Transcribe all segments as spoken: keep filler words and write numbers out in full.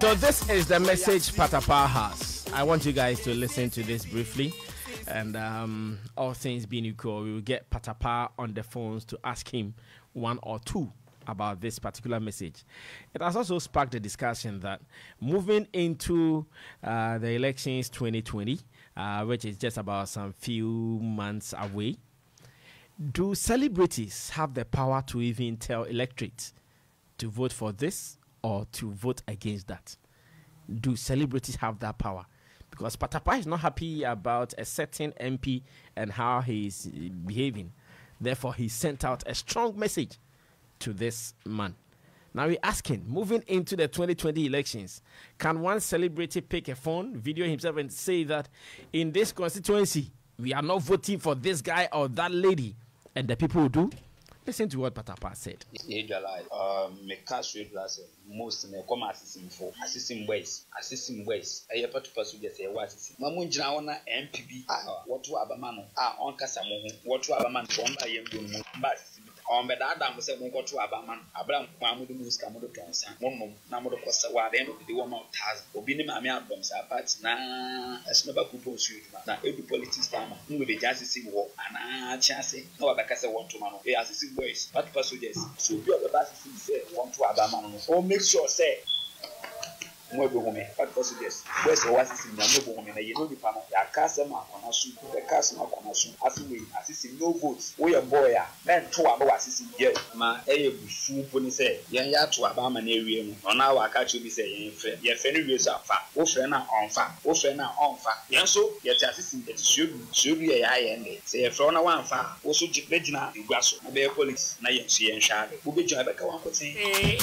So this is the message Patapaa has. I want you guys to listen to this briefly. And um, all things being equal, we will get Patapaa on the phones to ask him one or two about this particular message. It has also sparked a discussion that moving into uh, the elections twenty twenty, uh, which is just about some few months away, do celebrities have the power to even tell electorates to vote for this or to vote against that? Do celebrities have that power? Because Patapaa is not happy about a certain M P and how he is behaving. Therefore, he sent out a strong message to this man. Now we're asking, moving into the twenty twenty elections, can one celebrity pick a phone, video himself and say that in this constituency, we are not voting for this guy or that lady, and the people will do? Listen to what Patapaa said. Um, most in the come assisting for assisting ways, assisting ways. I have to pursue the say what is Mamunjana M P B. What to Abamano? Ah, on Casamu, what to Abaman from I am doing, but on the Adam was a go to Abaman, Abraham, Mamudu Muskamudu Kansan, Mono, Namudu Costa, then the woman of Taz, Obini Mamia Bombs, but now as never could pursue now every politics farmer who will be just war and ah chance. No, because I want to man, they assisting ways, but pursue this. So you are the best say want to Abaman. Oh, make sure say more women, but also yes, where's the was in the woman, you know the panel, the customer on a suit, the customer on a suit, as we assisting no votes, we a boy, then two about assisting yet, my a fool pony say, Yaya to Abama area, on our catch you be saying, your friend is up fat, oh friend on fat, oh friend on fat, yes, so yet assisting that should should be a high end, say a front one fat, also Regina, the grass, a bear police, Nayan, she and Shad, who be joined by one say.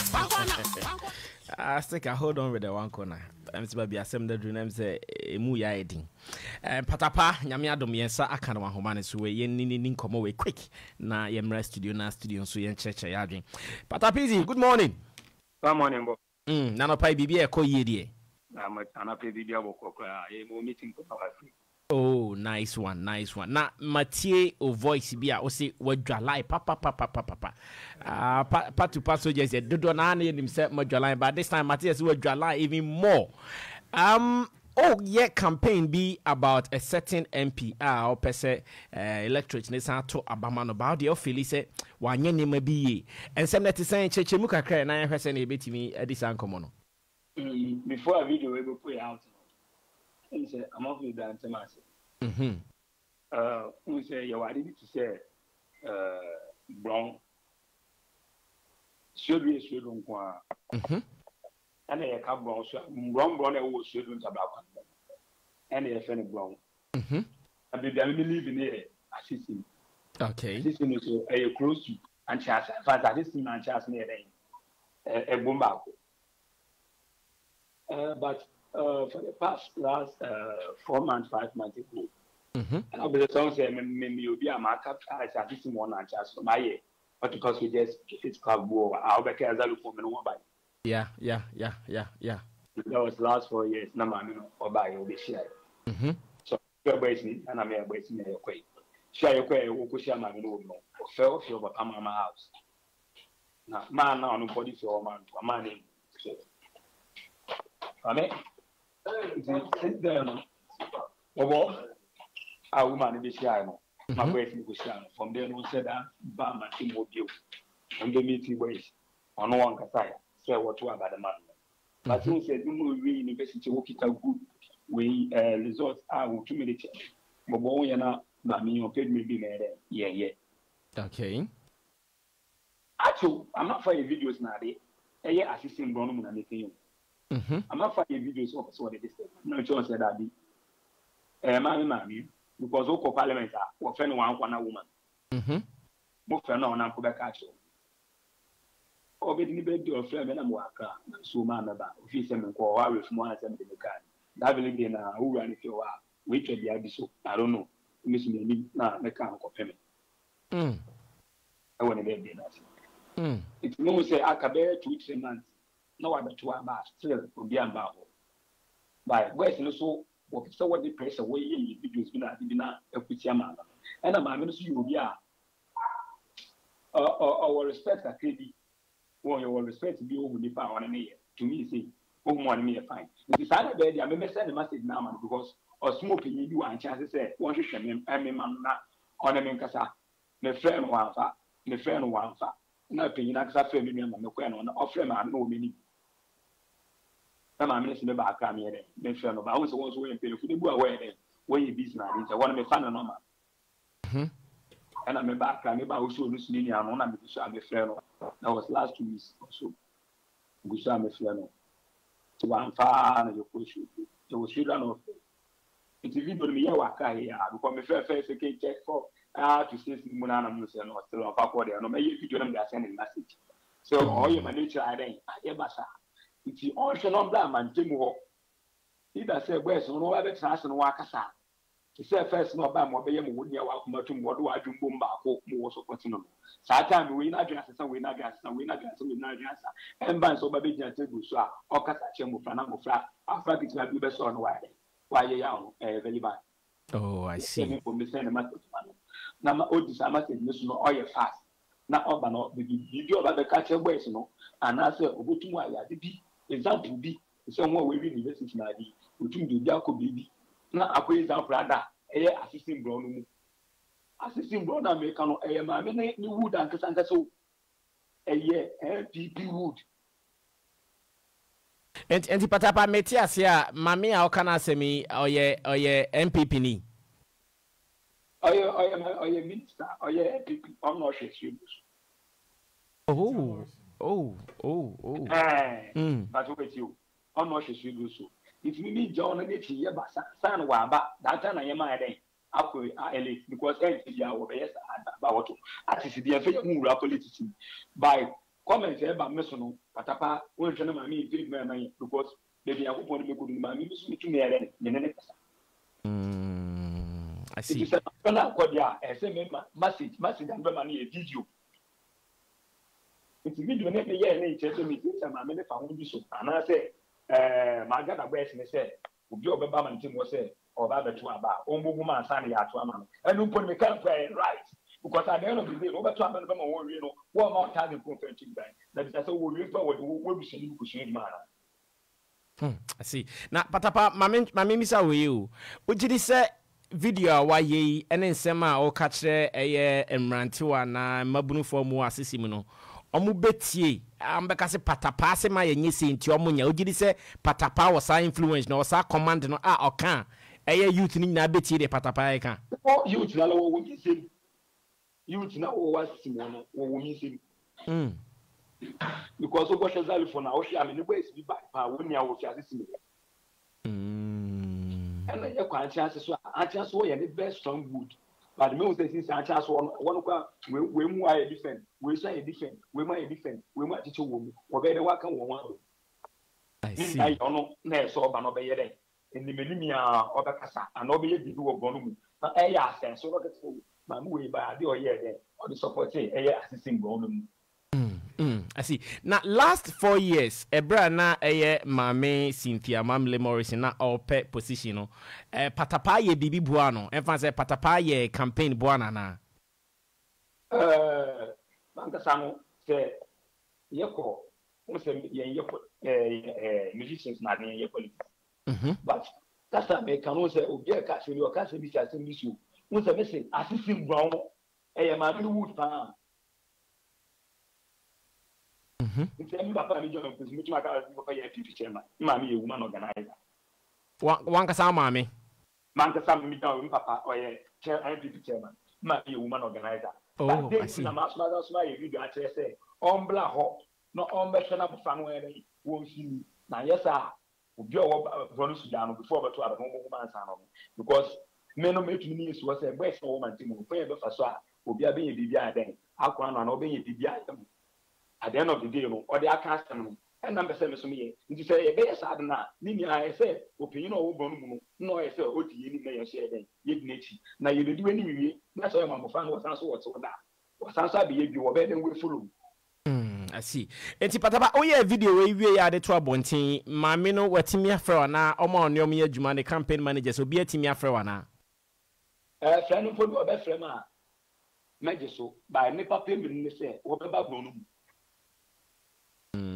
I think I hold on with the one corner. I'm supposed to be a similar dream. Say, "Emu ya edin." Patapaa, nyame adom yensa aka na wahoma so we yen ni ni nkomo we quick na yemra studio na studio so yen cheche ya adwen. Patapaa, good morning. Good morning, bo. Mm, na no pai bibia e ko yie die. Na ma na pai bibia bo ko kra e mo meeting ko pa free. Oh, nice one, nice one. Na Mathieu o voice bia o say wadwalai papa papa papa papa. Ah, uh, pa to pass so just said dodo na na nim say wadwalai, but this time Mathieu say wadwalai even more. Um oh yeah, campaign be about a certain M P ah or per se uh, electorate ne san to abama no ba de o feel say wanye nema bi ye. And some that is saying cheche mu kakra na hwe say na ebetimi edisan komo no. Before a video we go put out. He said, I'm off with the antimony. Mm-hmm. Uh, we say, you are ready to say, uh, brown. Should be a should on qua. Mm-hmm. And a cup brown, brown, brown, and was should on tobacco. And a friend brown. Mm-hmm. And the family live in here, assisting. Okay. Assisting is a close to and chance, but assisting and chance near a bombaco. Uh, but Uh, for the past last uh, four months, five months ago, mm-hmm. and I'll be the song saying, maybe you'll be a markup as I just one and just for my year, but because we just it's club war, I'll be as I look for me no by. Yeah, yeah, yeah, yeah, yeah. That was last four years, no man, or by you'll be shared. Mm-hmm. So you're waiting, and I'm here waiting your quay. Share your quay, who could share my no, fell off your Pama house. Now, man, now nobody for a man, a man in. I mean, sit down. Oh, a woman be shy. My wife was shy. From there, no said that Bam and Timothy on the meeting ways. On one Kasaya, say what to about the man. But he said, you will university work it out good. We results are two minutes. But boy, and now, Mammy, you paid me be there. Yeah, yeah. Okay. Actually, I'm not for your videos now. Eh, yeah, assisting Brown and anything. Mm-hmm. I'm not finding videos of what it is. No chance that I be. Eh, mammy, mammy, because all parliament are or friend one one woman. Mm-hmm. More friend on Uncle Bacacho. Or be the baby of friend and worker, so man about if you send me call with more than the car. That will be now who ran if you are. Wait till the abyss. I don't know. Miss me now, I can't compare me. Mm. I want to be that. Mm. It's no say I can bear two, three months. No other two are still will be unbound. By West and so, what so what the pressure way in videos been at dinner, a Kuchama. And I'm going to see you, yeah. Our respect, I could be. Well, your respect to be over the power on a year. To me, say, oh one me fine nti saa na be dia me be send message na man because osmo pinyi bi wan chance say won hwehwe me me man na ona me nkasa me friend no wanfa me friend no wanfa na pinyi na kasa friend me me ko na ofre ma na o meni na ma me se me ba aka me ere me friend no ba won so won so wen pele fu de bu a we ere we ye business na won me fa na no ma mhm and I remember I remember also listening and on me so am friend no that was last two weeks or so go so am friend no so one fa na you push it was children of it video me ya waka here because me fair fair say check for ah to say mu na na mu say no still on fa call there no me video na me send a message so all your manager I then I basa if you also no bla man temu ho either say boys no wa be trans no wa kasa say first no ba mo be ye mo woni wa kuma tum wo do adwumbo mba ko mo wo so kwatino no saa time we na adwan asesa we na adwan asesa we na adwan asesa we na adwan asesa emba so ba be gyan table so a okasa che mo fra na mo fra afra bi tla bi be so no wa ye wa ye ya no eh very bad. Oh, I see. Me for me send ma na ma odi sa ma send me so no oye fast na oba no bi bi oba be ka che boys no ana say obotum aya de bi example bi say won we university na di otum de bi akobi bi na akwai example ada eye assistant bro no mu assistant bro na me kan no eye ma me ni wood and kasa so eye N P P wood enti enti patapa meti ase a mame a okana asemi oye oye N P P ni oye oye oye minister oye N P P on no share you oh oh oh oh eh mm but wait you on no share you so if me me John na get here ba san wa ba that time na yema den akwe elite because N P P ya wo be yes ba woto atisi de fe mu wura politics by comment e ba me so no patapa won hwe na ma me fi me man because baby akopon me kudu ma me so mitu me ere ne ne kasa mm I see it is na ko dia e se me message message and be ma na video it video ne me ye ne che se me ti ma me ne fa ho bi so ana se eh ma ga da boys ne se obi obeba man tim wo se oba beto aba ombugu man san ya to ama no enu pon me kan pray right because at the end of the day obeto aba no be ma wo wi no wo ma ta the prophetic by that is so wo wi fa wo wo bi sheni ku sheni ma na hmm I see na patapa mame mame misa we you ojidi se video a wa ye ene nsem a o ka kire eye emrantewa na mabunu fo mu asisi mu no omu betie ambeka se patapa se ma yenye se nti omu nya ojidi se patapa was a influence na was a command no a oka eye youth ni na betie de patapa e kan o youth na wo wo mi se youth na wo wasisi mo no wo wo mi se mm because o go shazali for na o shi ami ni boys bi ba pa wo ni a wo fi asisi me mm and ye kwa chance so a chance so ye the best strong wood but me say since a chance one one kwa we mu aye different we say different we ma different we ma teach wo mu wo be de wa kan wo wan I see I ono na so ba no be ye den enimeni a obekasa and obe ye bibi wo gonu mu na e ya sense so rocket ma mu we ba de o ye den o de support e ye assisting gonu mu mm mm I see now last four years ebra na eye mame Cynthia Mamle Morrison na all pet position no eh patapa ye bibi bua no enfa say patapa ye campaign bua na na eh banka sanu se ye ko mo se ye ye ko eh musicians na ye ye politics mhm but that's a me can say obi e ka se ni o ka se bi se se bi su mo se me se assisting brown eh ma bi wood pa mhm ntem papa mi jono kuzi mutu maka papa ya pipi chairman ma mi ye woman organizer wan wan ka sa mame man ka sam mi jono papa o ye chair I P P chairman ma mi ye woman organizer oh but I see na ma so ma so ma ye video a chere say on bla ho no on be na bu fan we won fi na yesa obi o bro no sudan before but to aba mo mo man san no because me no me tumi ni so say boy so woman team ko ye be fa so a obi a be ye bibia den akwa no na obi ye bibia at the end of the day no or the account no and number seven so me nti say e be sad na ni ni I say opinion o wo no mu no I say o di ye ni na ye share den ye di nechi na ye di we ni wie na so ma mo fan wo san so wo to da wo san so be ye bi wo be den we follow mm I see enti patapa o ye video we wie ya de to abonten mame no watimi afre na omo onom ye adwuma ne campaign manager so bi atimi afre wana eh friend no for be frame a meje so by me papa me ni say wo be ba bro no mu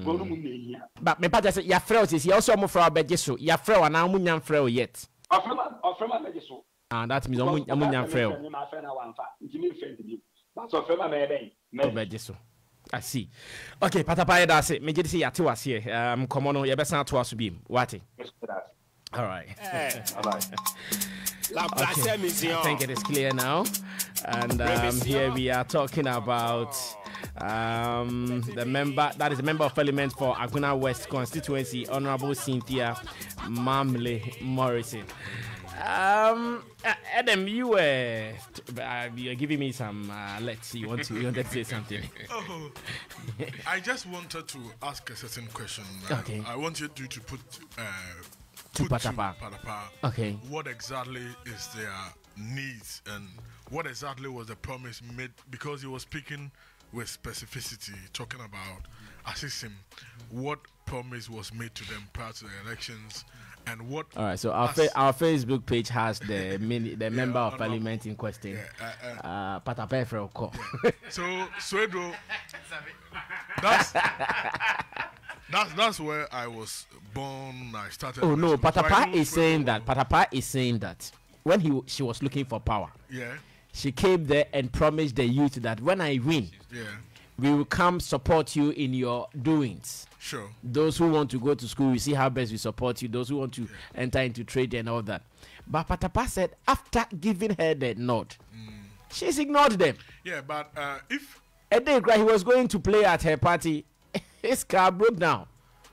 Bonu mu na ehia. But me pa say ya frɛ is also mo frɛ obegye so. Ya frɛ ana mo nya frɛ o yet. Ofrema ofrema na begye so. Ah, that means mo mo nya frɛ o. Ma frɛ na wan fa. Nti me friend bi. But ofrema na eden. Obegye so. I see. Okay, Patapa that's it. Me say yate wase here. Um come on, you better to us be. What? All right. Bye-bye. Okay. I think it is clear now. And um, here we are talking about um, the member, that is a member of parliament for Aguna West constituency, Honorable Cynthia Mamle Morrison. Um, Adam, you were uh, you're giving me some. Uh, let's see. You want to you wanted to say something? Oh, I just wanted to ask a certain question. Uh, Okay. I want you to to put uh, To put Patapa. Patapa. Okay. What exactly is their needs and what exactly was the promise made? Because he was speaking with specificity, talking about assisting. What promise was made to them prior to the elections? And what? All right, so our fa- our Facebook page has the mini, the member of parliament in question, Yeah, uh, uh, uh, Patapa Efroko. So, Swedro, that's, that's that's where I was born. I started. Oh no, So I Patapa know is saying Swedro- that. Patapa is saying that when he she was looking for power, Yeah, she came there and promised the youth that when I win, yeah, we will come support you in your doings. sure. Those who want to go to school, we see how best we support you. Those who want to enter into trade and all that. But Patapa said after giving her the nod, she's ignored them. Yeah, but uh, if A day cry, he was going to play at her party. His car broke down.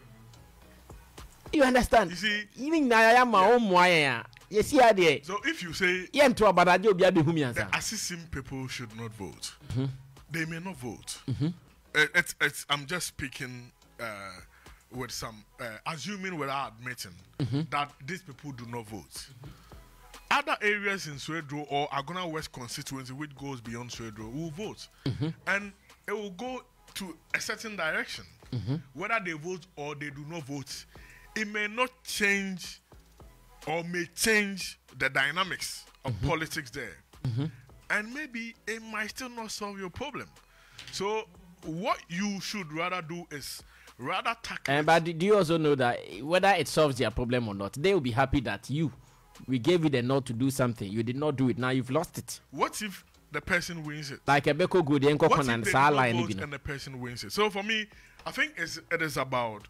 You understand? You see- even na ya ma o mo ayan. You see how there. so, if you say Ye nto abadaje obi abehu mi the ansa. assisting people should not vote, they may not vote. Uh, it's, it's, I'm just speaking uh, with some, uh, assuming without admitting that these people do not vote. Other areas in Swedro or Agona West constituency, which goes beyond Swedro, will vote. And it will go to a certain direction. Whether they vote or they do not vote, it may not change or may change the dynamics of politics there. And maybe it might still not solve your problem. So what you should rather do is rather tackle And but do you also know that whether it solves their problem or not, they will be happy that you, we gave you the nod to do something. You did not do it. Now you've lost it. what if the person wins it? Like a beko good and What kokon if and they do sala not and vote and the person wins it? So for me, I think it's, it is about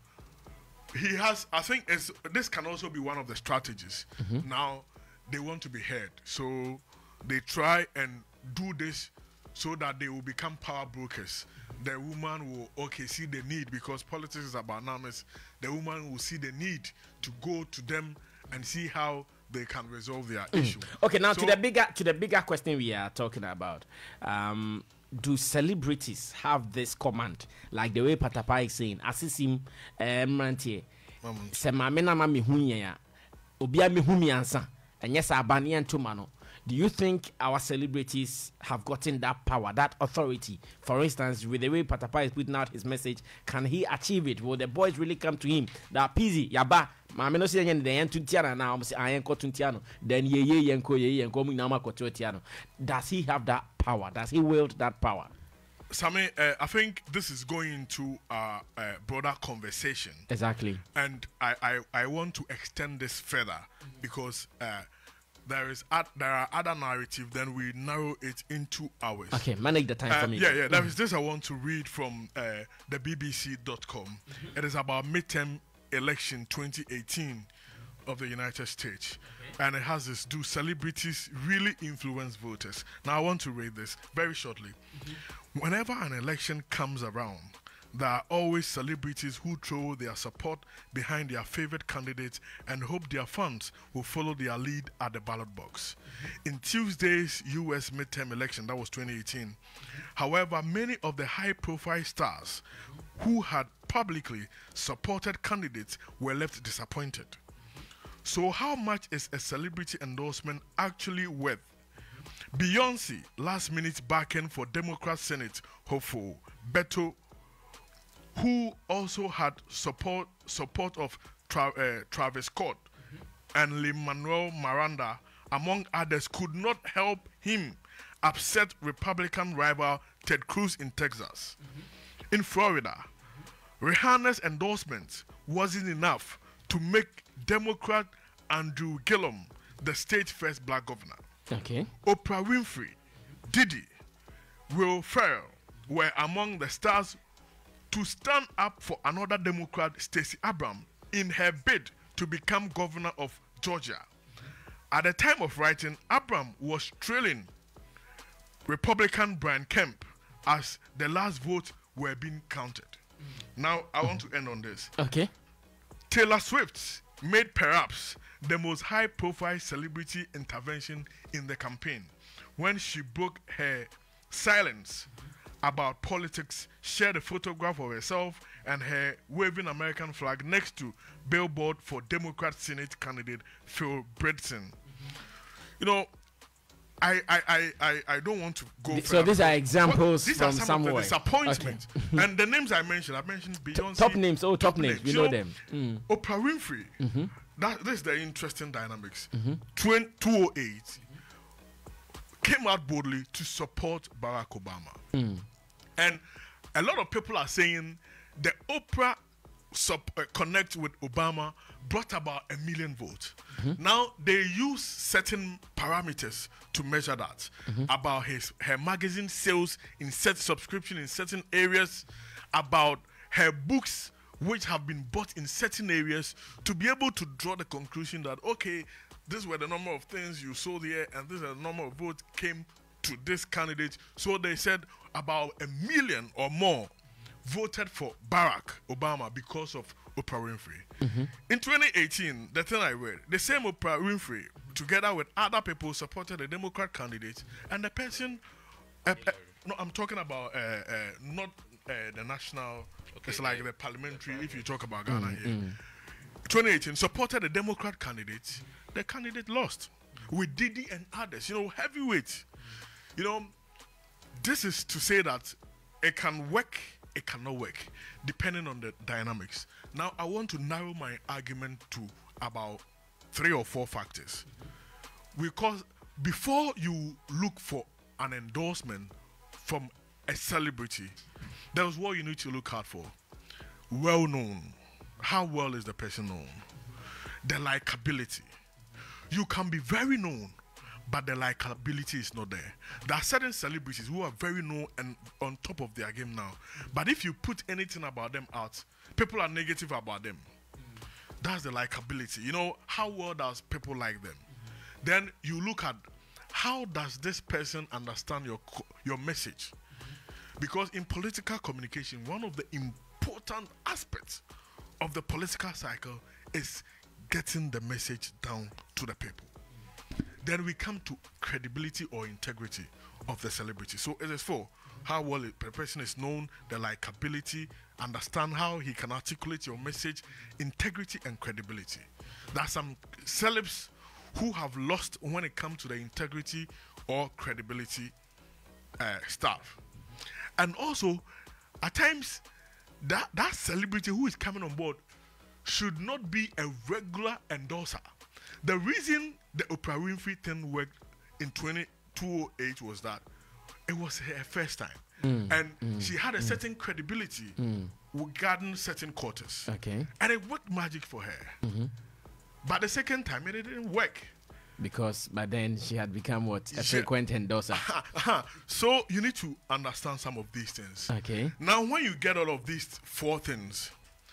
he has. I think it's, this can also be one of the strategies. Now they want to be heard, so they try and do this so that they will become power brokers. The woman will okay see the need because politics is about numbers. The woman will see the need to go to them and see how they can resolve their issue. Okay, now So- to the bigger to the bigger question we are talking about. Um, do celebrities have this command like the way Patapa is saying? Asisim Mrantie. Se mame na mame hu ya. Obi a me hu mi ansa. Enye sa abane ntoma no. Do you think our celebrities have gotten that power, that authority? For instance, with the way Patapa is putting out his message, can he achieve it? Will the boys really come to him? That peasy, yaba, mame no si yenye de yen tuntiana na, omo si ayen ko tuntiano. Then ye ye yen ko ye yen ko mu na ma ko tuntiano. Does he have that power? Does he wield that power? Sammy, uh, I think this is going into uh, a broader conversation. Exactly. And I, I, I want to extend this further because uh, there is ad, there are other narratives, then we narrow it into ours. Okay, manage the time Uh, for me. yeah, yeah. There is this I want to read from uh, the B B C dot com. It is about midterm election twenty eighteen of the United States. And it has this, do celebrities really influence voters? Now I want to read this very shortly. Whenever an election comes around, there are always celebrities who throw their support behind their favorite candidates and hope their fans will follow their lead at the ballot box. In Tuesday's U S midterm election, that was twenty eighteen, however, many of the high-profile stars who had publicly supported candidates were left disappointed. So how much is a celebrity endorsement actually worth? Beyonce last minute backing for Democrat Senate hopeful Beto, who also had support support of Tra- uh, Travis Scott and Lin-Manuel Miranda, among others, could not help him upset Republican rival Ted Cruz in Texas. In Florida, Rihanna's endorsement wasn't enough to make Democrat Andrew Gillum the state's first black governor. Okay. Oprah Winfrey, Diddy, Will Ferrell were among the stars to stand up for another Democrat, Stacey Abrams, in her bid to become governor of Georgia. At the time of writing, Abrams was trailing Republican Brian Kemp as the last votes were being counted. Now, I want to end on this. Okay. Taylor Swift made perhaps the most high-profile celebrity intervention in the campaign when she broke her silence about politics, shared a photograph of herself and her waving American flag next to billboard for Democrat Senate candidate Phil Bredesen. Mm-hmm. You know, I, I, I, I, I don't want to go. Th- so these are examples these from are some somewhere. of the disappointment. Okay. And the names I mentioned, I mentioned Beyonce. Top names, oh, top, top names. names, we you know, know them. Mm. Oprah Winfrey. Mm-hmm. That this is the interesting dynamics. Mm-hmm. two oh eight mm-hmm. came out boldly to support Barack Obama, mm. and a lot of people are saying the Oprah sub, uh, connect with Obama brought about a million votes. Mm-hmm. Now they use certain parameters to measure that, mm-hmm. about his her magazine sales in certain subscription in certain areas, about her books which have been bought in certain areas, to be able to draw the conclusion that okay, these were the number of things you sold here and this is the number of votes came to this candidate. So they said about a million or more voted for Barack Obama because of Oprah Winfrey. Mm-hmm. In twenty eighteen, the thing I read, the same Oprah Winfrey, together with other people, supported a Democrat candidate, and the person, uh, uh, no, I'm talking about uh, uh, not uh, the national, okay, it's like the parliamentary, if you talk about Ghana mm-hmm. here. twenty eighteen, supported a Democrat candidate, the candidate lost with Diddy and others, you know, heavyweight. You know, this is to say that it can work, it cannot work, depending on the dynamics. Now, I want to narrow my argument to about three or four factors. Because before you look for an endorsement from a celebrity, there's what you need to look out for. Well known. How well is the person known? The likability. You can be very known, but the likability is not there. There are certain celebrities who are very known and on top of their game now. But if you put anything about them out, people are negative about them. Mm. That's the likability. You know, how well does people like them? Mm-hmm. Then you look at how does this person understand your your message? Mm-hmm. Because in political communication, one of the important aspects of the political cycle is getting the message down to the people. Then we come to credibility or integrity of the celebrity. So it is for how well the person is known, the likability, understand how he can articulate your message, integrity and credibility. There are some celebs who have lost when it comes to the integrity or credibility uh, stuff. And also, at times, that, that celebrity who is coming on board should not be a regular endorser. The reason the Oprah Winfrey thing worked in two oh eight was that it was her first time. Mm, and mm, she had a mm, certain credibility mm. regarding certain quarters. Okay. And it worked magic for her. Mm-hmm. But the second time, it didn't work. Because by then she had become what? A she, frequent endorser. Uh, uh, so you need to understand some of these things. Okay. Now, when you get all of these four things,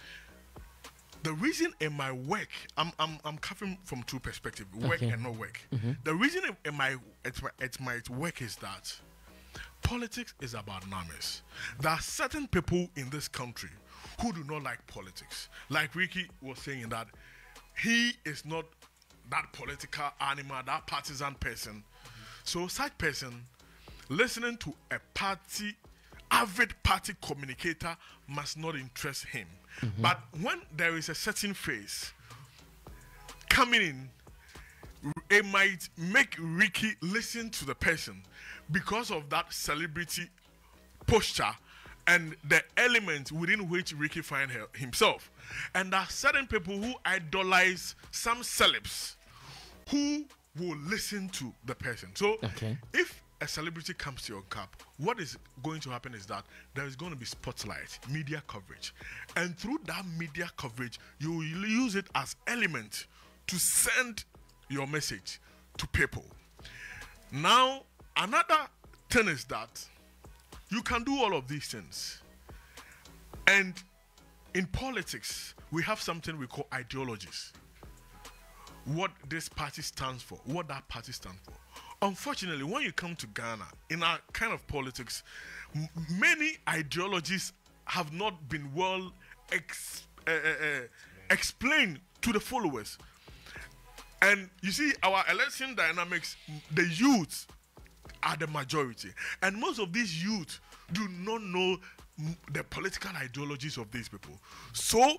the reason in my work, I'm I'm I'm coming from two perspectives, work okay. and not work. Mm-hmm. The reason in my it, it might work is that politics is about numbers. There are certain people in this country who do not like politics. Like Ricky was saying that he is not that political animal, that partisan person. Mm-hmm. So such person listening to a party, avid party communicator must not interest him. Mm-hmm. But when there is a certain phase coming in, it might make Ricky listen to the person because of that celebrity posture and the element within which Ricky finds himself. And there are certain people who idolize some celebs who will listen to the person. So okay. if a celebrity comes to your camp, what is going to happen is that there is going to be spotlight, media coverage. And through that media coverage, you will use it as element to send your message to people. Now, another thing is that you can do all of these things. And in politics, we have something we call ideologies. What this party stands for, what that party stands for. Unfortunately, when you come to Ghana, in our kind of politics, m- many ideologies have not been well ex- uh, uh, uh, explained to the followers. And you see, our election dynamics, the youth are the majority. And most of these youth do not know m- the political ideologies of these people. So,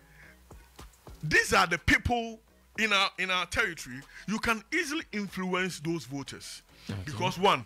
these are the people in our in our territory. You can easily influence those voters. Okay. Because one,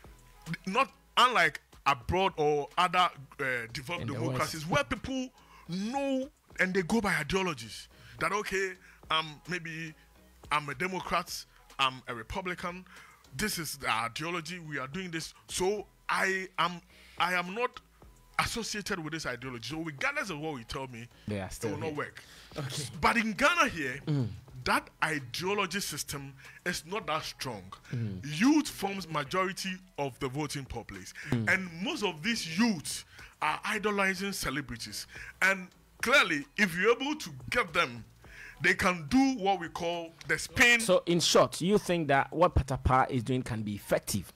not unlike abroad or other uh, developed in democracies where people know and they go by ideologies. That okay, um, maybe I'm a Democrat, I'm a Republican. This is the ideology. We are doing this, so I am I am not associated with this ideology. So regardless of what you tell me, they are still it will here. not work. Okay. But in Ghana here, mm. that ideology system is not that strong. Mm. Youth forms majority of the voting populace. Mm. And most of these youths are idolizing celebrities. And clearly, if you're able to get them, they can do what we call the spin. So in short, you think that what Patapaa is doing can be effective?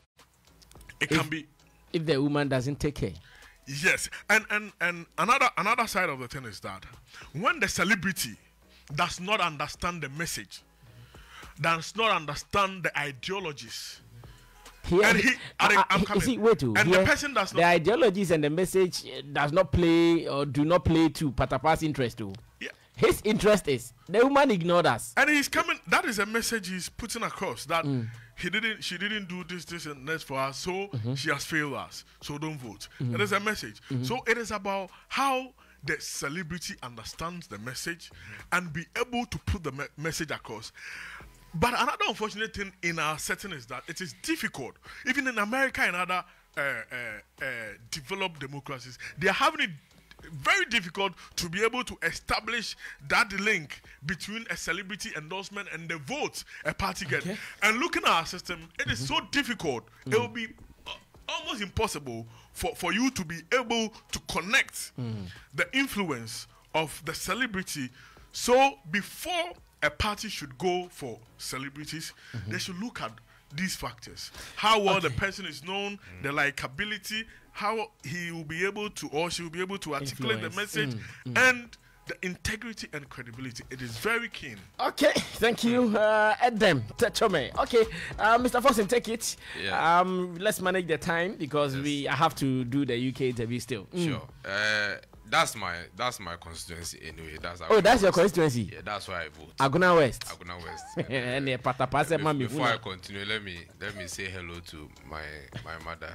It if, can be. If the woman doesn't take care. Yes. And, and, and another, another side of the thing is that when the celebrity does not understand the message, does not understand the ideologies. Here, and he, uh, I'm uh, see, wait to, and here, the person does not. The ideologies and the message does not play or do not play to Patapaa's interest too. Yeah. His interest is the woman ignored us. And he's coming, that is a message he's putting across that mm. he didn't, she didn't do this, this, and that for us, so mm-hmm. she has failed us, so don't vote. Mm-hmm. It is a message. Mm-hmm. So it is about how the celebrity understands the message and be able to put the me- message across. But another unfortunate thing in our setting is that it is difficult. Even in America and other uh, uh, uh, developed democracies, they are having it very difficult to be able to establish that link between a celebrity endorsement and the votes a party gets. Okay. And looking at our system, it mm-hmm. is so difficult. Mm. It will be uh, almost impossible for, for you to be able to connect mm. the influence of the celebrity. So before a party should go for celebrities, mm-hmm. they should look at these factors. How well okay. the person is known, mm. the likability, how he will be able to or she will be able to articulate Influence. the message, mm, mm. and the integrity and credibility. It is very keen. Okay, thank you, uh, Edem Techome. Okay, uh, Mister Fossum, take it. Yeah. Um, let's manage the time because yes. we I have to do the U K interview still. Mm. Sure. Uh, that's my that's my constituency anyway. That's oh, that's your constituency. Yeah, that's why I vote. Aguna West. Aguna West. And the Patapaa said, "Mami." Before I continue, let me let me say hello to my my mother.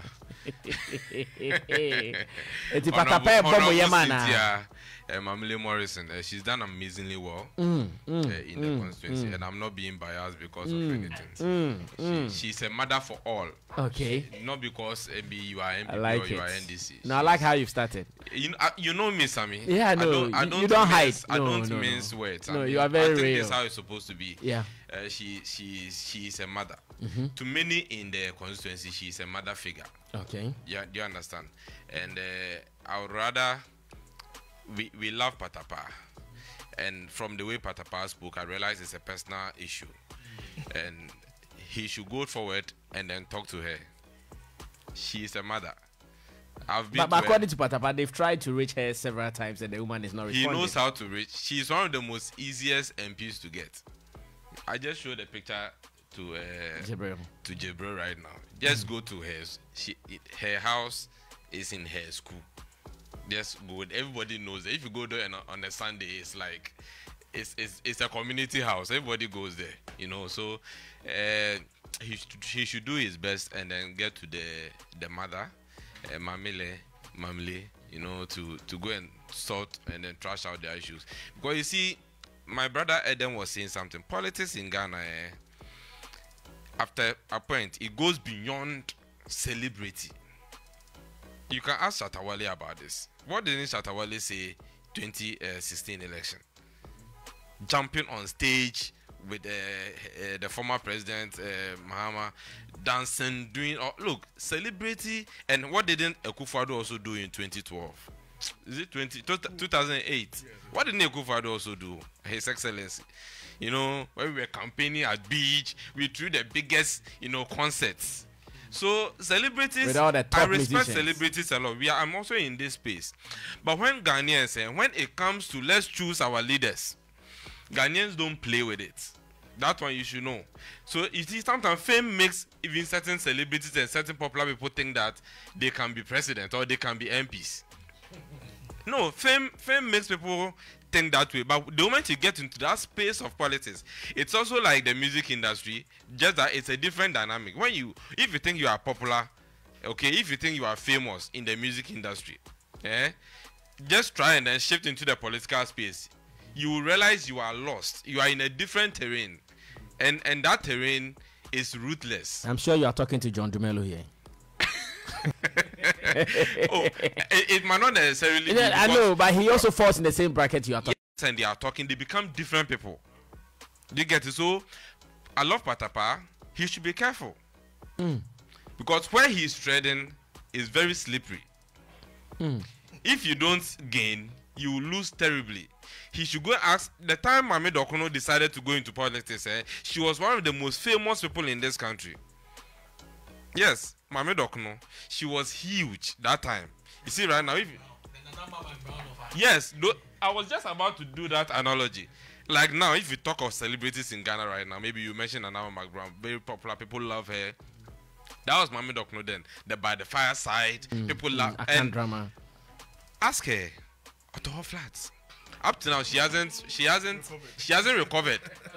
It's Patapaa Bobo Yamana. Mamile Morrison, uh, she's done amazingly well mm, mm, uh, in mm, the constituency, mm. and I'm not being biased because mm, of anything. Mm, she, mm. She's a mother for all. Okay. She, not because M B you are M P like or you it. are N D C. No, I like how you've started. You, uh, you know me, Sammy. Yeah, no, I don't, I don't you don't mince, hide. I no, don't no, mince no. words. No, I mean, you are very I think real. this is how it's supposed to be. Yeah. Uh, she she she is a mother. Mm-hmm. To many in the constituency, she is a mother figure. Okay. Yeah, do you understand? And uh, I would rather we we love Patapaa, and from the way Patapaa spoke, I realize it's a personal issue, and he should go forward and then talk to her. She is a mother. I've been but, but to according to Patapaa, they've tried to reach her several times, and the woman is not responding. He knows how to reach. She's one of the most easiest M Ps to get. I just showed a picture to uh, Jibril. to Jibril right now. Just go to her. She, it, her house is in her school. Just go. Everybody knows that if you go there on, on a Sunday, it's like it's, it's it's a community house. Everybody goes there, you know. So uh, he should, he should do his best and then get to the the mother, uh, Mamile, Mamile, you know, to to go and sort and then trash out their issues. Because you see, my brother Eden was saying something. Politics in Ghana, eh, after a point, it goes beyond celebrity. You can ask Shatta Wale about this. What didn't Shatta Wale say twenty sixteen election? Jumping on stage with uh, uh, the former president uh, Mahama, dancing, doing all. Look, celebrity. And what didn't Akufo-Addo also do in twenty twelve? Is it twenty, two thousand eight? What didn't Akufo-Addo also do? His Excellency. You know, when we were campaigning at beach, we threw the biggest, you know, concerts. So celebrities, with all the top I respect musicians. Celebrities a lot. We are, I'm also in this space. But when Ghanaians say, when it comes to let's choose our leaders, Ghanaians don't play with it. That one you should know. So you see, sometimes fame makes even certain celebrities and certain popular people think that they can be president or they can be M Ps. No, fame fame makes people think that way. But the moment you get into that space of politics, it's also like the music industry, just that it's a different dynamic. When you, if you think you are popular, okay, if you think you are famous in the music industry, eh, just try and then shift into the political space. You will realize you are lost. You are in a different terrain, and and that terrain is ruthless. I'm sure you are talking to John Dumelo here. Oh, it, it might not necessarily. Yeah, I know, but he also falls in the same bracket you are talking. Yes, and they are talking. They become different people. Do you get it? So, I love Patapaa. He should be careful mm. because where he is treading is very slippery. Mm. If you don't gain, you will lose terribly. He should go ask. The time Mame Dokuno decided to go into politics, eh, she was one of the most famous people in this country. Yes, Mame Dokuno, she was huge that time. You see, right now, if you, yes, do, I was just about to do that analogy. Like now, if you talk of celebrities in Ghana right now, maybe you mentioned Anama McBrown, very popular, people love her. That was Mame Dokuno then. The By the Fireside, mm, people mm, love. And drama. Ask her, Otoho Flats. Up to now, she hasn't, she hasn't, she hasn't recovered.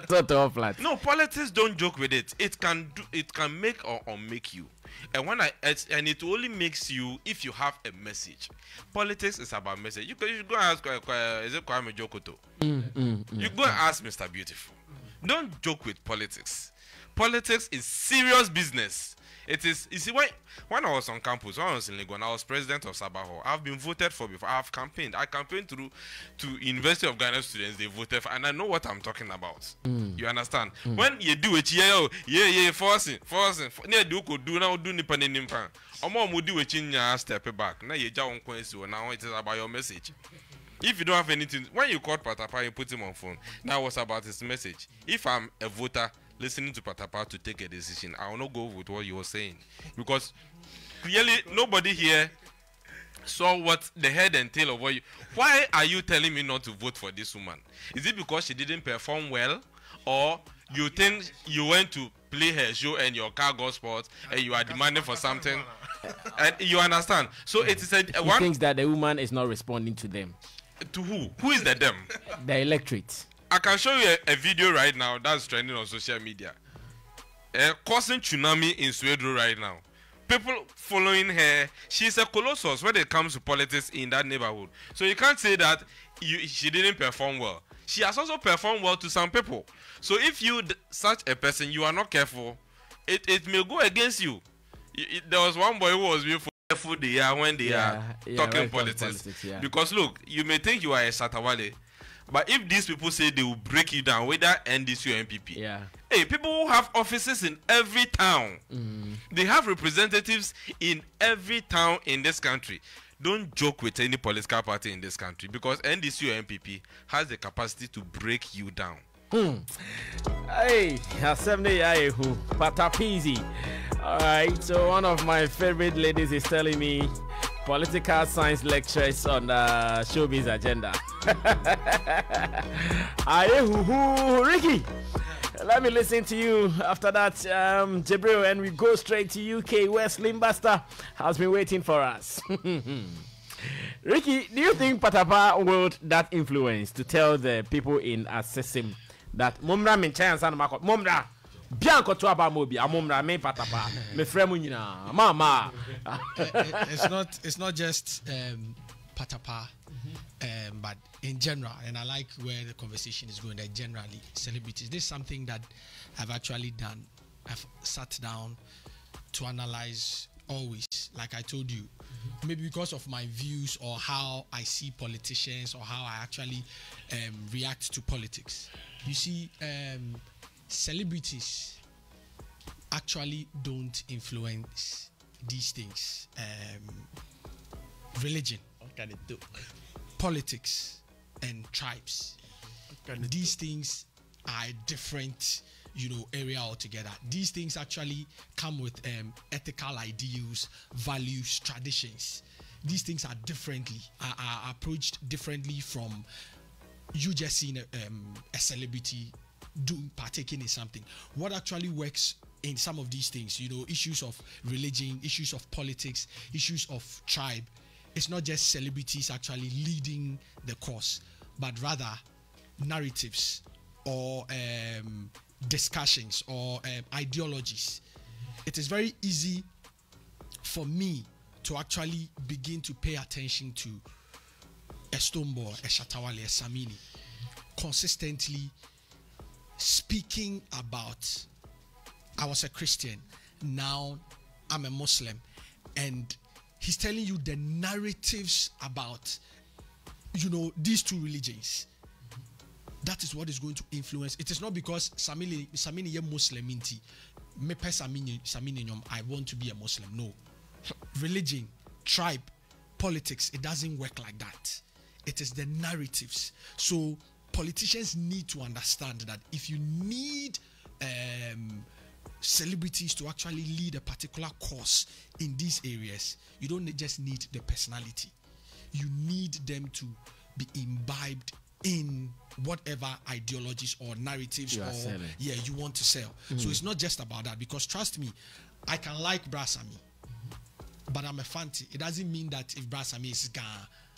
No, politics don't joke with it. It can do, it can make or, or make you. And when I, it's, and it only makes you if you have a message. Politics is about message. You can, you should go and ask, uh, uh, is it Kwame Jokoto? Mm, mm, mm, you go and ask Mister Beautiful. Don't joke with politics. Politics is serious business. It is, you see, when, when I was on campus, when I was in Legon, I was president of Sabaho. I've been voted for before. I've campaigned. I campaigned through to University of Ghana students. They voted for, and I know what I'm talking about. Mm. You understand? Mm. When you do it, yeah, yeah, yeah, forcing, forcing. Yeah, do could do now, do nipa ni nimpa. Omo mo do it in your step back. Now you just on now it is about your message. If you don't have anything, when you called Patapaa, you put him on phone. Now what's about his message? If I'm a voter listening to Patapaa to take a decision, I will not go with what you were saying. Because clearly nobody here saw what the head and tail of what you... Why are you telling me not to vote for this woman? Is it because she didn't perform well? Or you think you went to play her show and your car got spoiled and you are demanding for something? And you understand? So it is a... He one, thinks that the woman is not responding to them. To who? Who is the them? The electorate. I can show you a, a video right now that's trending on social media. Uh, causing tsunami in Sweden right now. People following her. She's a colossus when it comes to politics in that neighborhood. So you can't say that you, she didn't perform well. She has also performed well to some people. So if you, such a person, you are not careful, it, it may go against you. It, it, there was one boy who was being careful they are when they yeah, are yeah, talking right, politics. politics yeah. Because look, you may think you are a Shatta Wale, but if these people say they will break you down, whether N D C or N P P, yeah. Hey, people who have offices in every town, mm. they have representatives in every town in this country. Don't joke with any political party in this country because N D C or N P P has the capacity to break you down. Hmm. Hey, Assembly Yaehu, Patapizi. All right, so one of my favorite ladies is telling me political science lectures on the showbiz agenda. Ayehu, Ricky. Let me listen to you after that, um, Jibril, and we go straight to U K where Slim Buster has been waiting for us. Ricky, do you think Patapaa wield that influence to tell the people in Assissim that Mumra min chance and Mako Mumra Bianco to about Mobi, a Mumra me Patapaa, me Fremunina, Mama? It's not it's not just um, Patapaa. Um, but in general, and I like where the conversation is going, that generally celebrities, this is something that I've actually done. I've sat down to analyze always, like I told you, mm-hmm. maybe because of my views or how I see politicians or how I actually um, react to politics. You see, um, celebrities actually don't influence these things. Um, religion, what can it do? Politics, and tribes. These do? things are different, you know, area altogether. These things actually come with um, ethical ideals, values, traditions. These things are differently, are, are approached differently from you just seeing a, um, a celebrity doing, partaking in something. What actually works in some of these things, you know, issues of religion, issues of politics, issues of tribe, it's not just celebrities actually leading the course, but rather narratives or um, discussions or um, ideologies. It is very easy for me to actually begin to pay attention to a Stonebwoy, a Shatta Wale, a Samini, consistently speaking about, I was a Christian, now I'm a Muslim, and he's telling you the narratives about, you know, these two religions. That is what is going to influence. It is not because Samini Samini ye Muslim inti me pe Samini Samini nyom I want to be a Muslim. No. Religion, tribe, politics, it doesn't work like that. It is the narratives. So politicians need to understand that if you need um, celebrities to actually lead a particular course in these areas, you don't just need the personality. You need them to be imbibed in whatever ideologies or narratives or selling. yeah you want to sell. Mm-hmm. So it's not just about that, because trust me, I can like Brasami, mm-hmm. but I'm a fanti. It doesn't mean that if Brasami is gone,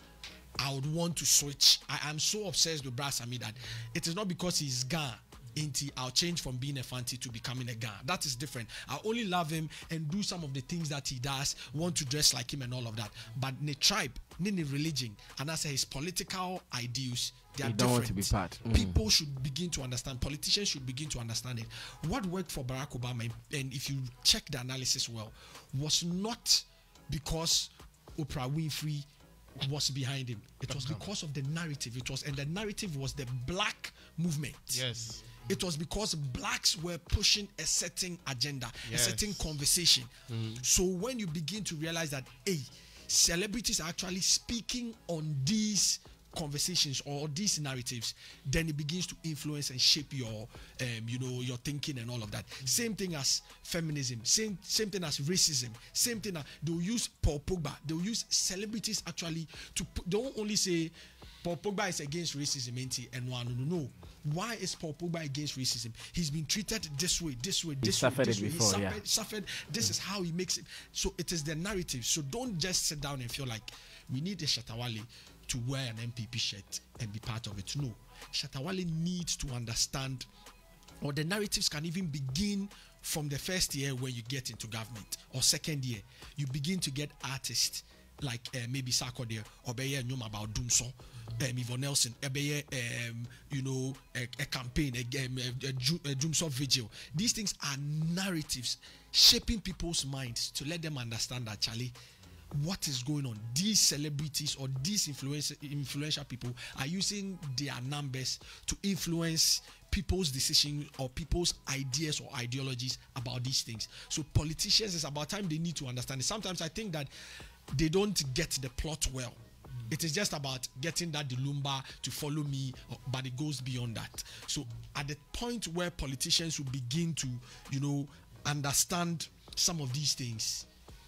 I would want to switch. I am so obsessed with Brasami that it is not because he's gone into I'll change from being a fanti to becoming a Ghana. That is different. I only love him and do some of the things that he does, want to dress like him and all of that. But the tribe, the religion, and as his political ideals, they are you different. Don't want to be part. Mm. People should begin to understand. Politicians should begin to understand it. What worked for Barack Obama, and if you check the analysis well, was not because Oprah Winfrey was behind him. It was because of the narrative. It was, and the narrative was the black movement. Yes. It was because blacks were pushing a certain agenda, yes. a certain conversation. Mm. So when you begin to realize that, hey, celebrities are actually speaking on these conversations or these narratives, then it begins to influence and shape your, um, you know, your thinking and all of that. Mm. Same thing as feminism, same same thing as racism, same thing. As, they'll use Paul Pogba. They'll use celebrities actually to put, don't only say Paul Pogba is against racism, and no, no, no, no. Why is Paul Pogba against racism? He's been treated this way, this way, this he way, this it way. Before, he suffered, yeah. suffered. This mm. is how he makes it. So it is the narrative. So don't just sit down and feel like we need a Shatta Wale to wear an M P P shirt and be part of it. No. Shatta Wale needs to understand, or the narratives can even begin from the first year when you get into government, or second year. You begin to get artists like uh, maybe Sarkodie or Beye Nyom about Doomso, um, Yvonne Nelson, Beye, um, you know, a, a campaign, a, um, a, a, a Doomso vigil. These things are narratives shaping people's minds to let them understand that, Charlie, what is going on. These celebrities or these influential influential people are using their numbers to influence people's decisions or people's ideas or ideologies about these things. So politicians, it's about time they need to understand it. Sometimes I think that they don't get the plot well. Mm. It is just about getting that Dilumba to follow me, but it goes beyond that. So at the point where politicians will begin to, you know, understand some of these things,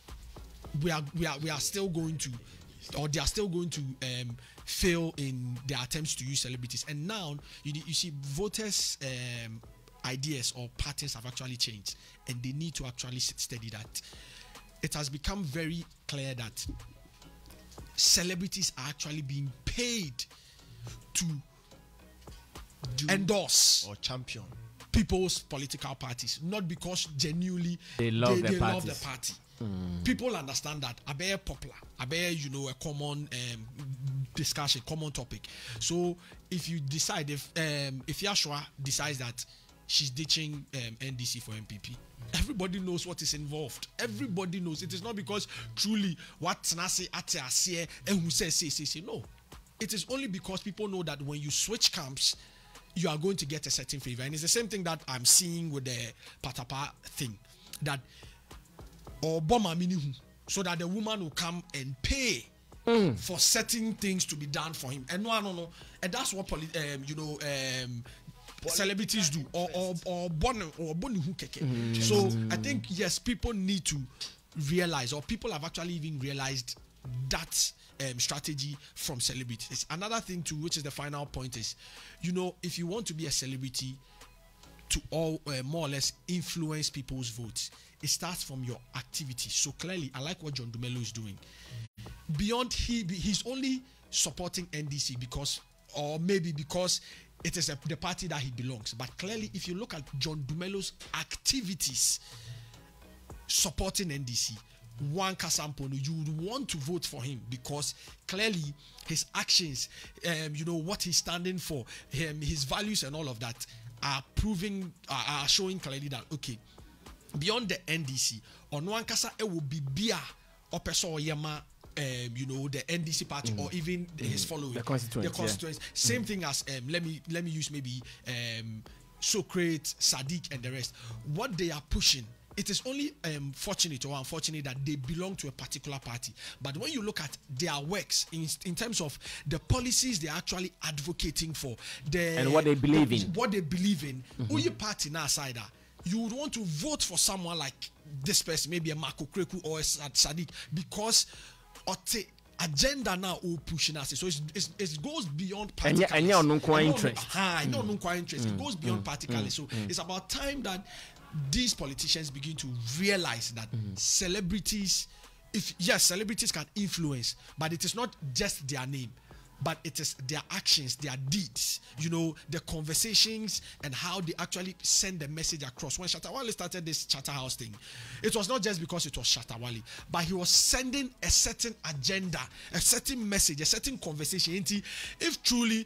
we are we are we are still going to, or they are still going to um, fail in their attempts to use celebrities. And now you you see voters' um, ideas or patterns have actually changed, and they need to actually study that. It has become very clear that celebrities are actually being paid to do endorse or champion people's political parties, not because genuinely they love, they, the, they love the parties. party. Mm. People understand that. A very popular, a very, you know, a common um, discussion, common topic. So if you decide, if um, if Yashua decides that she's ditching um, N D C for M P P. Everybody knows what is involved. Everybody knows. It is not because truly what Nasi Ate Asie and who says say say say no. It is only because people know that when you switch camps, you are going to get a certain favor. And it's the same thing that I'm seeing with the Patapaa thing. That or Boma Minihu, so that the woman will come and pay mm. for certain things to be done for him. And no, no, no. And that's what poli- um, you know um, celebrities do, or or or born or born who keke. Mm. So I think yes, people need to realize, or people have actually even realized that um, strategy from celebrities. Another thing too, which is the final point, is you know if you want to be a celebrity to all uh, more or less influence people's votes, it starts from your activity. So clearly, I like what John Dumelo is doing. Beyond he he's only supporting N D C because, or maybe because it is a, the party that he belongs. But clearly, if you look at John Dumelo's activities supporting N D C, one Kasampono, you would want to vote for him because clearly his actions, um, you know, what he's standing for, um, his values and all of that are proving, uh, are showing clearly that, okay, beyond the N D C, on one Kasa, it will be Bia or Peso Yama. Um, you know, the N D C party mm. or even mm. his following, the constituents. The constituents. Yeah. Same mm. thing as um, let me let me use maybe um, Socrates, Sadiq, and the rest. What they are pushing, it is only um, fortunate or unfortunate that they belong to a particular party. But when you look at their works in, in terms of the policies they're actually advocating for, the, and what they believe the, in, what they believe in, mm-hmm. who your party now side, you would want to vote for someone like this person, maybe a Marco Kreku or a Sadiq, because or the agenda now all pushing us. So it's, it's, it goes beyond party. And yeah, no interest. Ah, no, no interest. It goes beyond party. So it's about time that these politicians begin to realize that mm. celebrities, if yes, celebrities can influence, but it is not just their name, but it is their actions, their deeds, you know, the conversations and how they actually send the message across. When Shatta Wale started this Charterhouse thing, it was not just because it was Shatta Wale, but he was sending a certain agenda, a certain message, a certain conversation. If truly,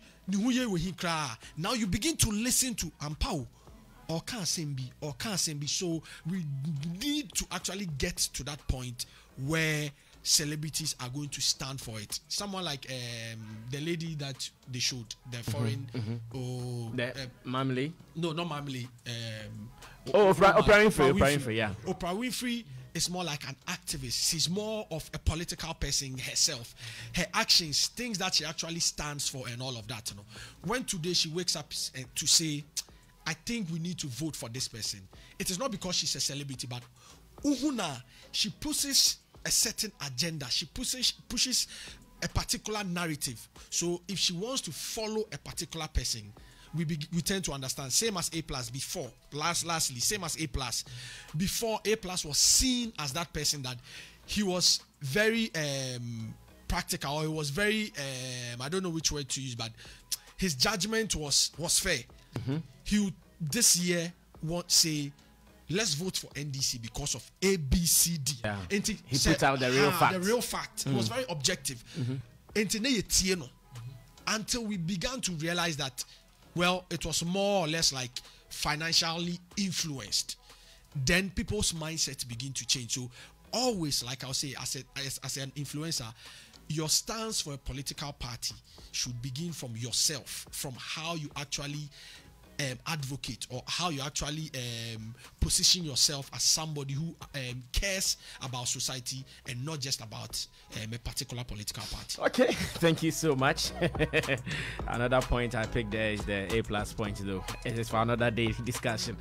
now you begin to listen to Ampao, or can't Sembi, or can't Sembi. So we need to actually get to that point where celebrities are going to stand for it. Someone like um, the lady that they showed, the foreign, mm-hmm. oh, the uh, Mamley. No, not Mamley. Um, oh, Oprah, Oprah Winfrey. Oprah Winfrey, yeah. Oprah Winfrey is more like an activist. She's more of a political person herself. Her actions, things that she actually stands for, and all of that. You know, when today she wakes up to say, "I think we need to vote for this person," it is not because she's a celebrity, but uhuna, she pushes a certain agenda. She pushes pushes a particular narrative. So if she wants to follow a particular person, we be, we tend to understand. Same as A plus before. Last lastly, same as A plus before. A plus was seen as that person that he was very um, practical, or he was very um, I don't know which word to use, but his judgment was was fair. Mm-hmm. He would, this year won't say, let's vote for N D C because of A, B, C, D. Yeah. And he he said, put out the real ah, fact. The real fact. Mm. It was very objective. Mm-hmm. Mm-hmm. Until we began to realize that, well, it was more or less like financially influenced. Then people's mindset begin to change. So always, like I'll say, as, a, as, as an influencer, your stance for a political party should begin from yourself, from how you actually Um, advocate, or how you actually um, position yourself as somebody who um, cares about society and not just about um, a particular political party. Okay, thank you so much. Another point I picked there is the A plus point, though. It is for another day discussion.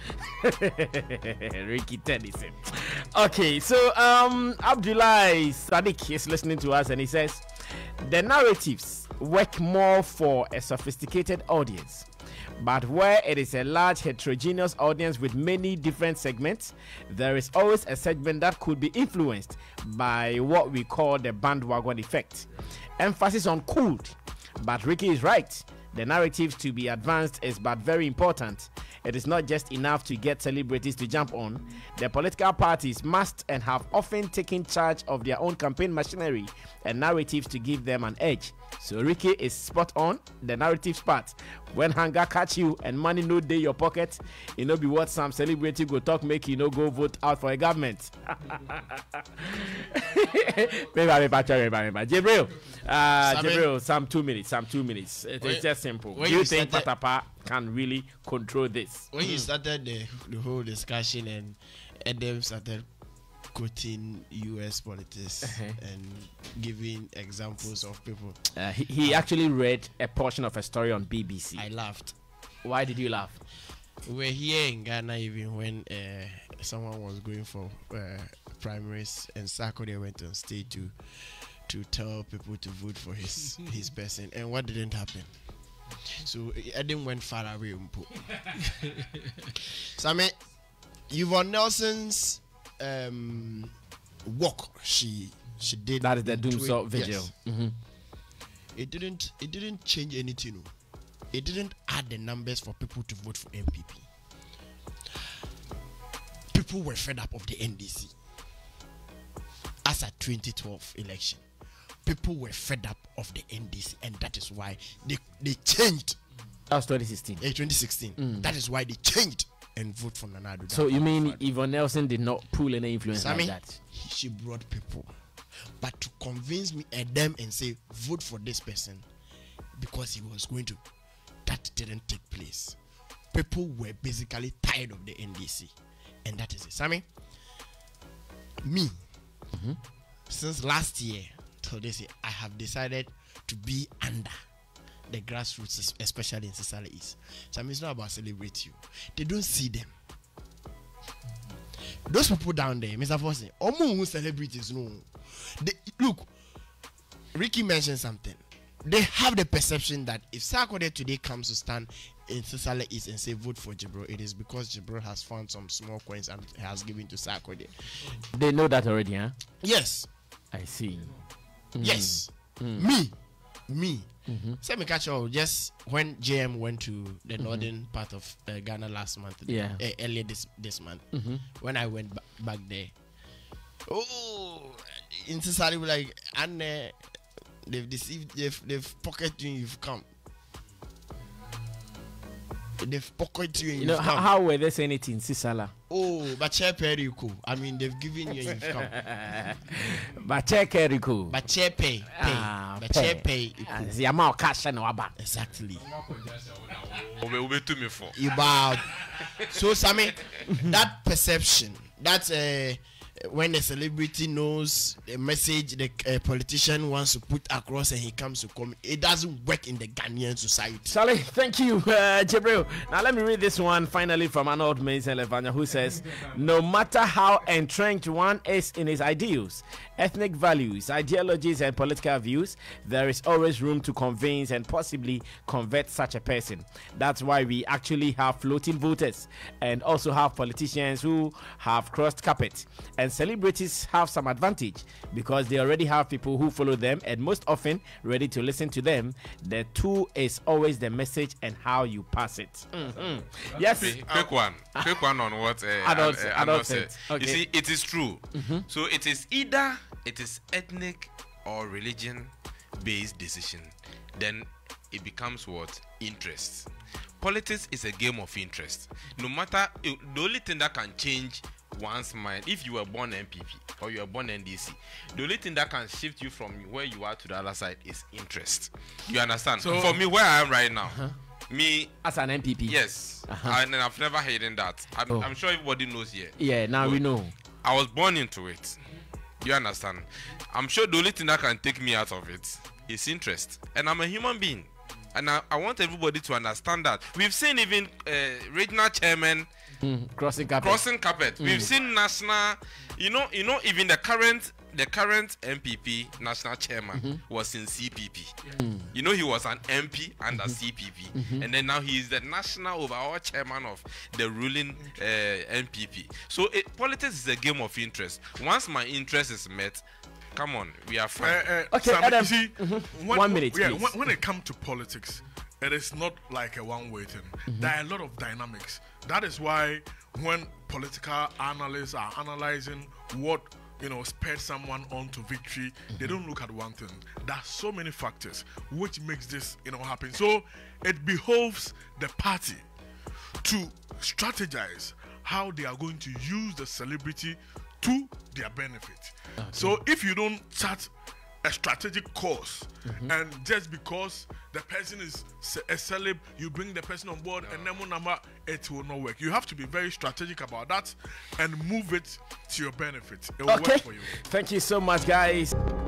Ricky Tennyson. Okay, so um, Abdullah Sadiq is listening to us and he says the narratives work more for a sophisticated audience. But where it is a large heterogeneous audience with many different segments, there is always a segment that could be influenced by what we call the bandwagon effect. Emphasis on could, but Ricky is right. The narrative to be advanced is but very important. it is not just enough to get celebrities to jump on. The political parties must and have often taken charge of their own campaign machinery and narratives to give them an edge. So Ricky is spot on the narrative part. When hunger catch you and money no day your pocket, you know be what some celebrity go talk make you no go vote out for a government. Jibril, uh, Jibril, some two minutes, some two minutes. It is just simple. Do you think Patapaa can really control this? When you started the, the whole discussion and Adam started quoting U S politics uh-huh. and giving examples of people. Uh, he he actually read a portion of a story on B B C. I laughed. Why did you laugh? We were here in Ghana even when uh, someone was going for uh, primaries and Sarkodie went on stage to to tell people to vote for his his person, and what didn't happen? So Adam went far away. So I mean, Yvonne Nelson's Um, walk she she did. That is the Doomsday vigil. Yes. Mm-hmm. It didn't it didn't change anything. No. It didn't add the numbers for people to vote for M P P. People were fed up of the N D C. As a twenty twelve election, people were fed up of the N D C, and that is why they they changed. That was twenty sixteen. Yeah, twenty sixteen. Mm. That is why they changed and vote for Nana Addo. So you mean Yvonne Nelson did not pull any influence Sammy, like that? She brought people, but to convince me and them and say vote for this person because he was going to, that didn't take place. People were basically tired of the N D C, and that is it. Sammy, me, mm-hmm. since last year till this year, I have decided to be under the grassroots, especially in Sisala East. So I mean, it's not about celebrate you. They don't see them. Those people down there, Mister Fossey, almost celebrities, no. They, look, Ricky mentioned something. They have the perception that if Sarkodie today comes to stand in Sisala East and say vote for Jibril, it is because Jibril has found some small coins and has given to Sarkodie. They know that already, huh? Yes. I see. Mm. Yes. Mm. Me. Me. Mm-hmm. Say me catch all just when J M went to the mm-hmm. northern part of uh, Ghana last month, yeah, uh, earlier this this month. Mm-hmm. When I went ba- back there, oh, in society we like, and uh, they've deceived, they've they've pocketed you, you've come. They've pocketed you, and you know you've how, come. how were they saying it in Sisala? Oh, Bache Perico. I mean, they've given you, and you've come. Bache Perico. Bache pay, pay. Ah, Bache pay. The amount of cash and about. Exactly. to me for. You bow. So, Sammy, that perception, that's uh, when a celebrity knows the message the uh, politician wants to put across and he comes to come, it doesn't work in the Ghanaian society. Sally, thank you, uh, Jibril. Now let me read this one finally from Arnold Mason Levanya, who says, no matter how entrenched one is in his ideals, ethnic values, ideologies, and political views, there is always room to convince and possibly convert such a person. That's why we actually have floating voters and also have politicians who have crossed carpet. And celebrities have some advantage because they already have people who follow them and most often ready to listen to them. The two is always the message and how you pass it. Mm-hmm. Yes. Quick, quick one. Quick one on what uh, adults, uh, adults said. Okay. You see, it is true. Mm-hmm. So it is either it is ethnic or religion-based decision. Then it becomes what? Interest. Politics is a game of interest. No matter, the only thing that can change one's mind, if you were born N P P or you were born N D C, the only thing that can shift you from where you are to the other side is interest. You understand? So for me, where I am right now, uh-huh. me as an N P P, yes, uh-huh. and I've never hidden that. I'm, oh. I'm sure everybody knows here. Yeah, now but we know. I was born into it. You understand? I'm sure the only thing that can take me out of it is interest, and I'm a human being, and I, I want everybody to understand that. We've seen even uh, regional chairman. Mm, crossing carpet. Crossing carpet. Mm. We've seen national, you know, you know, even the current, the current M P P national chairman mm-hmm. was in C P P. Mm. You know, he was an M P under mm-hmm. C P P, mm-hmm. and then now he is the national overall chairman of the ruling uh, M P P. So it, politics is a game of interest. Once my interest is met, come on, we are fine. Uh, uh, okay, Sam, Adam, you see, mm-hmm. when, one minute, yeah, please. When, when it comes to politics, it is not like a one-way thing. Mm-hmm. There are a lot of dynamics. That is why when political analysts are analyzing what, you know, spurred someone on to victory, mm-hmm. they don't look at one thing. There are so many factors which makes this, you know, happen. So it behoves the party to strategize how they are going to use the celebrity to their benefit. Okay. So if you don't chart a strategic course, mm-hmm. and just because the person is a celeb, you bring the person on board, no. and then number, it will not work. You have to be very strategic about that and move it to your benefit. It will okay. work for you. Thank you so much, guys.